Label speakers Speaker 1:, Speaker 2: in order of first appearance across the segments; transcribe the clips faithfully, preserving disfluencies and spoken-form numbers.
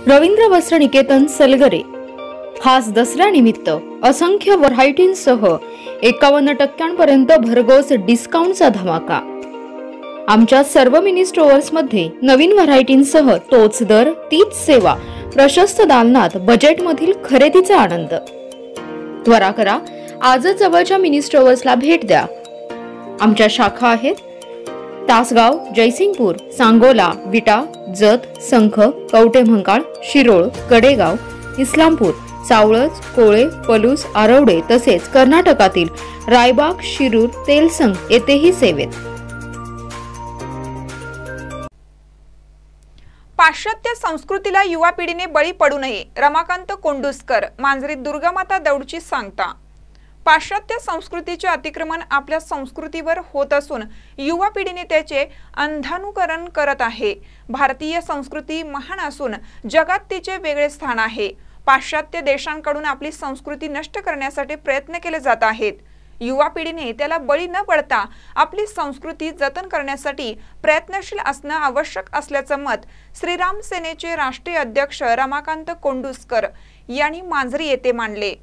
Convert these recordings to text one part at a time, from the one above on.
Speaker 1: रवींद्र वस्त्र निकेतन सलगरे खास दसऱ्यानिमित्त असंख्य व्हरायटींसह एकावन्न टक्क्यांपर्यंत भरघोस डिस्काउंटचा धमाका। आमच्या सर्व मिनी स्टोअर्स मध्ये नवीन व्हरायटींसह तोच दर तीच सेवा प्रशस्त दालनात बजेटमधील खरेदीचा आनंद। त्वरा करा, आजच जवळच्या मिनी स्टोअर्सला भेट द्या। आमच्या शाखा आहेत तासगाव, जयसिंगपूर, सांगोला, विटा, जत, संख, कवठेमहांकाळ, शिरोळ, कडेगाव, इस्लामपूर, सावळज, कोळे, पलूस, आरवडे तसेच कर्नाटकातील रायबाग, शिरूर, तेलसंग येथेही सेवेत।
Speaker 2: पाश्चात्य संस्कृतीला युवा पिढीने बळी पडू नये, रमाकांत कोंडुस्कर, मांजरी दुर्गामाता दौडची सांगता। पाश्चात्य संस्कृतीचे अतिक्रमण आपल्या संस्कृतीवर होत असून युवा पिढीने त्याचे अंधानुकरण करत आहे। भारतीय संस्कृती महान असून जगात तिचे वेगळे स्थान आहे। पाश्चात्य देशांकडून आपली संस्कृती नष्ट करण्यासाठी प्रयत्न केले जात आहेत। युवा पिढीने त्याला बळी न पडता आपली संस्कृती जतन करण्यासाठी प्रयत्नशील असणे आवश्यक असल्याचे मत श्रीराम सेनेचे राष्ट्रीय अध्यक्ष रमाकांत कोंडुस्कर यांनी मांजरी येथे मांडले।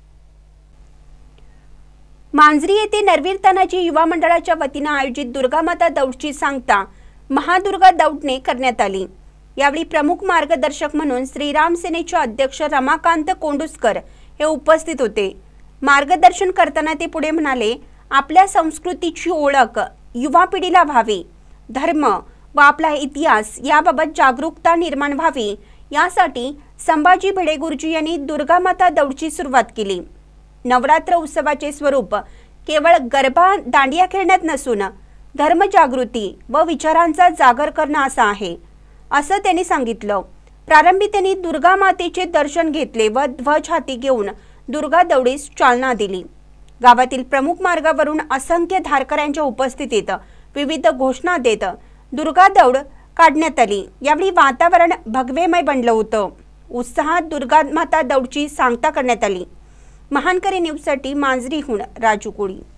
Speaker 3: मांजरी येथे नरवीर तानाजी युवा मंडळाच्या वतीने आयोजित दुर्गामाता दौडची सांगता महादुर्गा दौडने करण्यात आली। यावेळी प्रमुख मार्गदर्शक म्हणून श्रीराम सेनेचे अध्यक्ष रमाकांत कोंडुस्कर हे उपस्थित होते। मार्गदर्शन करताना ते पुढे म्हणाले, आपल्या संस्कृतीची ओळख युवा पिढीला व्हावी, धर्म व आपला इतिहास याबाबत जागरूकता निर्माण व्हावी यासाठी संभाजी भिडे गुरुजी यांनी दुर्गामाता दौडची सुरुवात केली। नवरात्र उत्सवाचे स्वरूप केवळ गरबा दांडिया खेळण्यात नसून धर्मजागृती व विचारांचा जागर करणं असं आहे, असं त्यांनी सांगितलं। प्रारंभी त्यांनी दुर्गा मातेचे दर्शन घेतले व ध्वज हाती घेऊन दुर्गा दौडीस चालना दिली। गावातील प्रमुख मार्गावरून असंख्य धारकऱ्यांच्या उपस्थितीत विविध घोषणा देत दुर्गा दौड काढण्यात आली। यावेळी वातावरण भगवेमय बनलं होतं। उत्साहात दुर्गा माता दौडची सांगता करण्यात आली। महानकरी न्यूज साठी मांजरीहून राजू कोळी।